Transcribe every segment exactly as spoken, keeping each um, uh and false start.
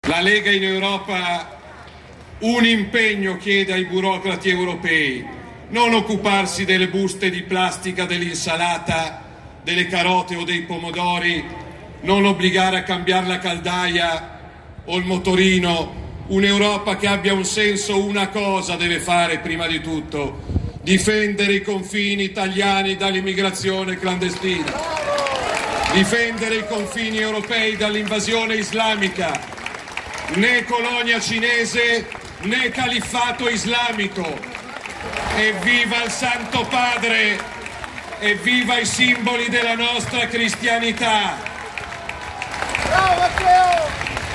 La Lega in Europa un impegno chiede ai burocrati europei: non occuparsi delle buste di plastica, dell'insalata, delle carote o dei pomodori, non obbligare a cambiare la caldaia o il motorino. Un'Europa che abbia un senso una cosa deve fare prima di tutto: difendere i confini italiani dall'immigrazione clandestina, difendere i confini europei dall'invasione islamica. Né colonia cinese né califfato islamico. Evviva il Santo Padre, evviva i simboli della nostra cristianità. Bravo Matteo!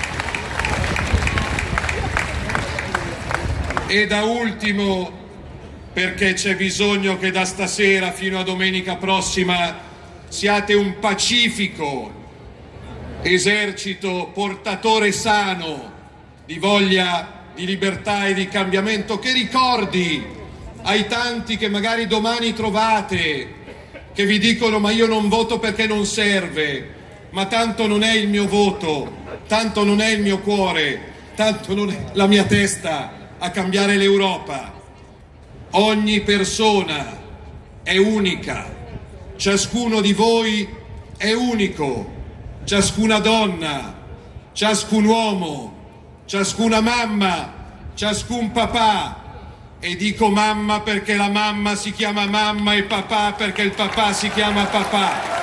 E da ultimo, perché c'è bisogno che da stasera fino a domenica prossima siate un pacifico esercito portatore sano di voglia di libertà e di cambiamento, che ricordi ai tanti che magari domani trovate, che vi dicono: ma io non voto perché non serve, ma tanto non è il mio voto, tanto non è il mio cuore, tanto non è la mia testa a cambiare l'Europa. Ogni persona è unica, ciascuno di voi è unico, ciascuna donna, ciascun uomo, ciascuna mamma, ciascun papà. E dico mamma perché la mamma si chiama mamma e papà perché il papà si chiama papà.